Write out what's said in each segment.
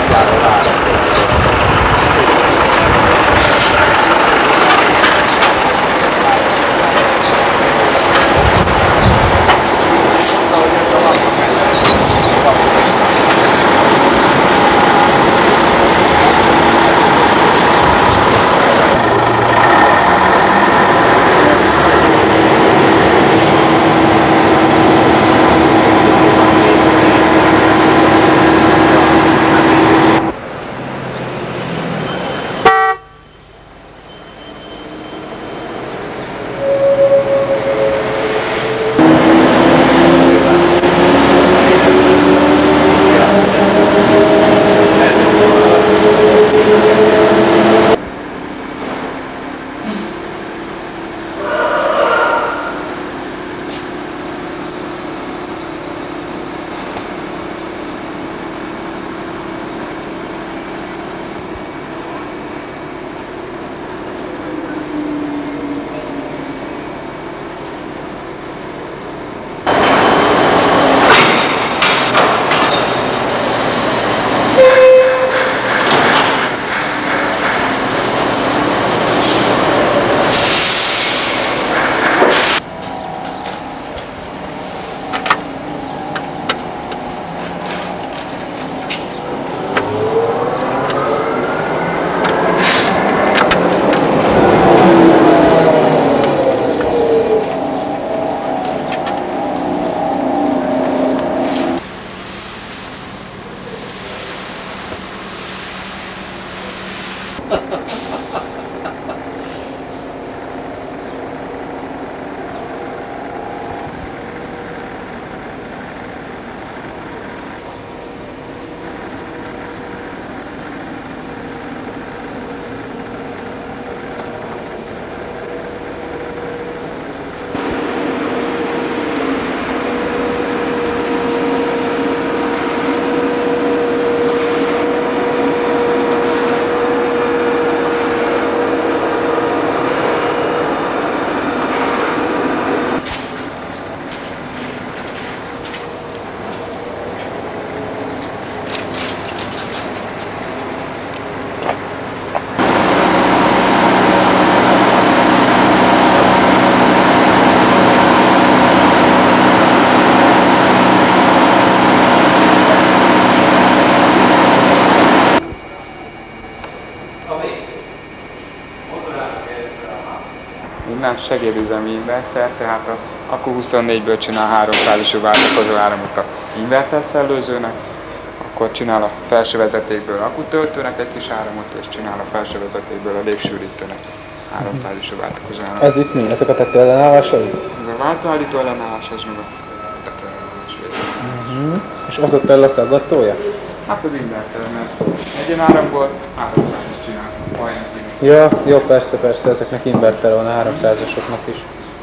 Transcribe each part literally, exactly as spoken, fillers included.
Innen segédüzemi inverter, tehát a akku huszonnégyből csinál háromfázisú váltakozó áramot a inverter szellőzőnek, akkor csinál a felső vezetékből akkutöltőnek egy kis áramot, és csinál a felső vezetékből a légsűrítőnek háromfázisú váltakozó áramot. Ez itt mi? Ezek a tetőellenállásai? Ez a váltóállító ellenállás, ez meg a tetőellenállás. Uh-huh. És az ott el a szaggatója? Hát az inverter, mert egyen áramból háromfázist csinál, majdnem színű. Ja, jó, persze, persze, ezeknek inverter van a háromszázasoknak is.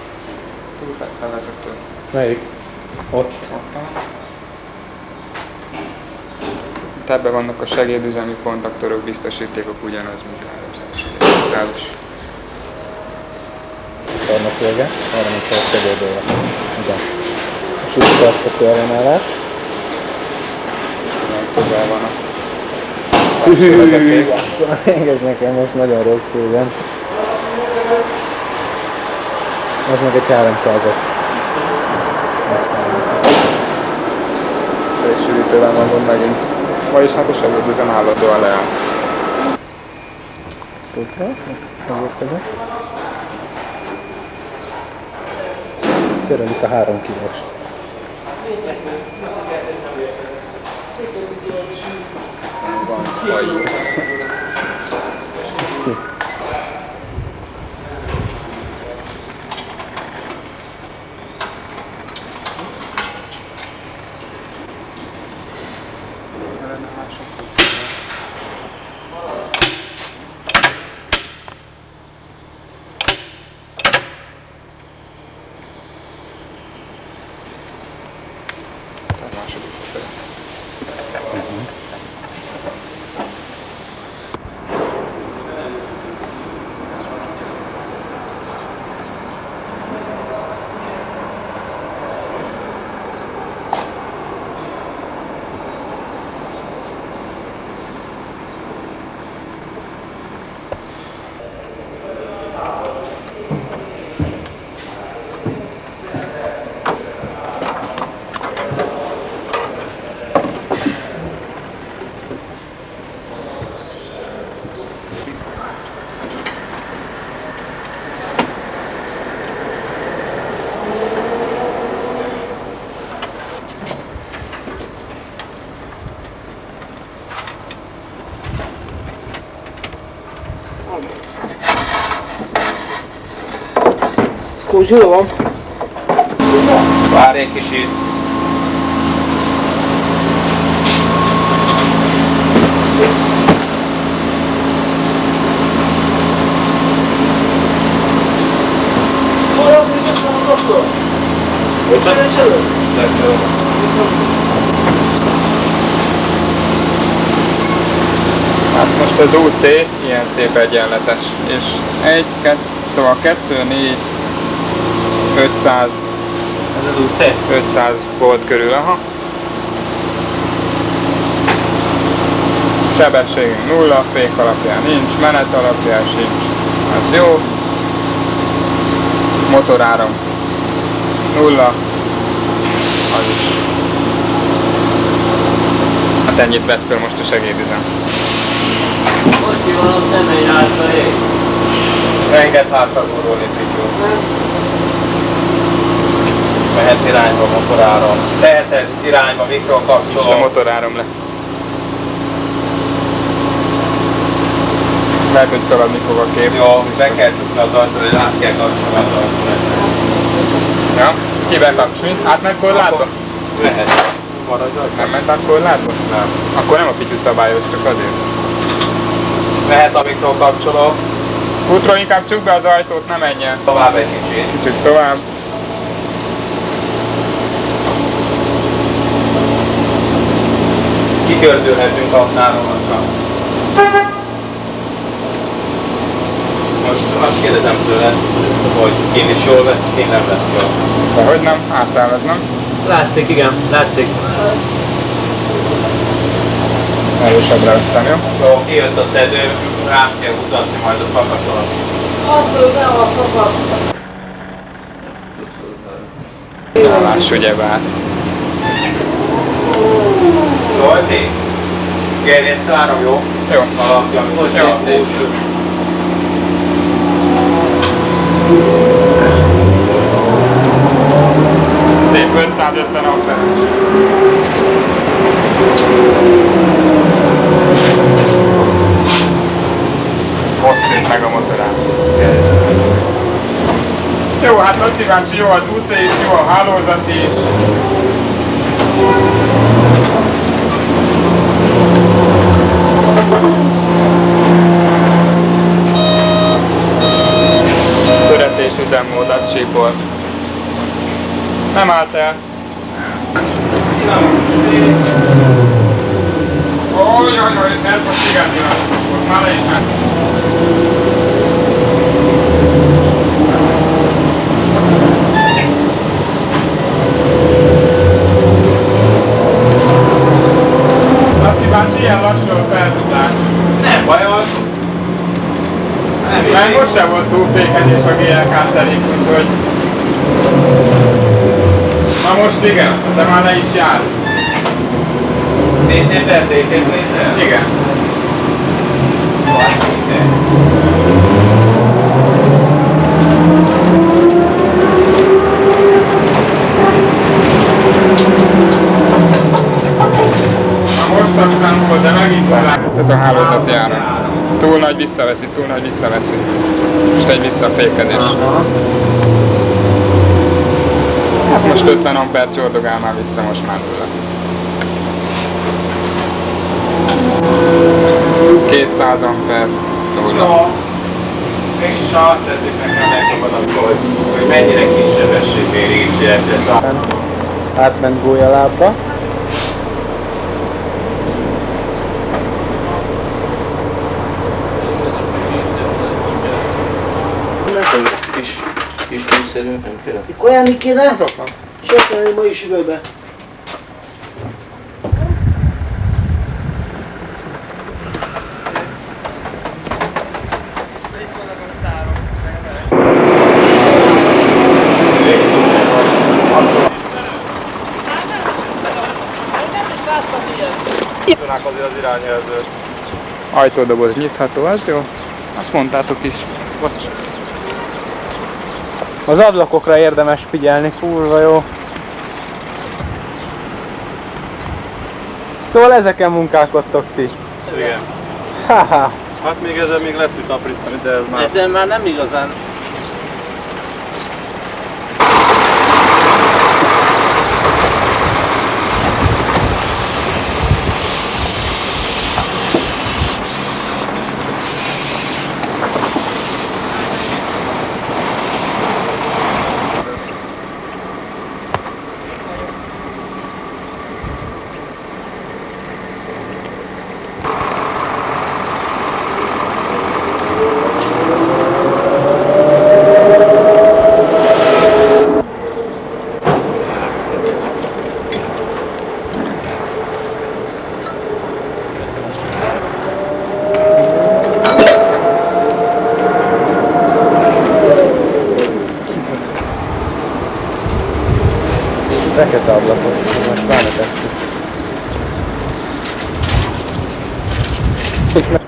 Túlfesztelvezető. Melyik? Ott. Ott. Itt ebben vannak a segédüzemi kontaktorok, biztosítékok ugyanaz, mint a háromszázas. Szarnok vége, arra mint fel a segédőre. Igen. A súlytartató ellenállás. Közel van a vezeték. Ez nekem most nagyon rosszul van. Az meg egy háromszázas. Légsűrítővel mondom megint. Vagyis hát a segédüzem állandóan leáll. Tudva? Megérkezett. Szerelik a három kilóst. Van szfajú. És ki? Akkor Gyula van. Várj egy kicsit. Hát most az u cé ilyen szép egyenletes, és egy, kettő, szóval kettő, négy, ötszáz. Ez az u cé? ötszáz volt körül, aha. Sebességünk nulla, fék alapján nincs, menet alapján sincs. Ez jó. Motoráram nulla. Az is. Hát ennyit vesz föl most a segédüzem. Kocsi van, ott nem megy hátra ég. Engedd hátra gurulni, Pityó. Mehet irányba motoráron. Teheted irányba mikrokapcsoló. Most a motorárom lesz. Lehet, hogy szaladni fog a kép. Jó, be kell csukni az ajtót, hogy át kell kapcsolni az ajtót. Ja? Ki bekapcs mi? Átment korlátba? Lehet. Maradj rajta. Nem ment át korlátba? Nem. Akkor nem a Pityu szabályoz, csak azért. Mehet a mikrokapcsoló. Útról inkább csuk be az ajtót, ne menjen. Tovább egy kicsit. Kicsit tovább. Kigördülhetünk aknáromatra. Most azt kérdezem tőled, hogy én is jól vesz, én nem lesz jól. Dehogy nem, áttelveznem. Látszik, igen, látszik. Erősebbre vettem, jó? Jó, kijött a szedő, rám kell húzatni majd a szakaszon. Azt nem a szakasz. Állás ugyebár. Zolti? Gerjesztő áram, jó? Jó. Alapja, most Jó. nézték. Szép ötszázötven amperes. Most szűnt meg a motorán. Jó, hát Laci bácsi, jó az u cé is, jó a hálózat is. Töretés üzemmód, az sípol. Nem állt el. Oj, oj, oj, ez most igen dinamikus volt, már le is ment. Laci bácsi, ilyen lassú a feltudás. Nem baj az. Mert most sem volt túl fékezés a gé el ká szerint, úgyhogy... Na most igen, de már le is jár. Nézzél verdéket, nézzel? Igen. Vagy minden. Na most aztán volt, de megint talán. Ez a hálózati áram. Túl nagy visszaveszi, túl nagy visszaveszi. Most egy visszafékezés. Hát most ötven amper csordogál már vissza, most már nulla. kétszáz amper, nulla. No. Mégis azt teszik nekem megnyugodom, hogy, hogy mennyire kis sebesség éri is ez a... Átment gólyalábba. Kis, kis húszerű, nem kell. Kajálni kéne? Az van. Sérteni ma is időbe. Azért az irányjelzőt. Ajtódoboz nyitható, az jó? Azt mondtátok is. Bocs. Az ablakokra érdemes figyelni, kurva jó. Szóval ezeken munkálkodtok ti. Igen. Haha. Hát még ezzel még lesz mit aprítani, de ez már... Ezzel már nem igazán. fekete ablakos, most pláne tetszik. És meg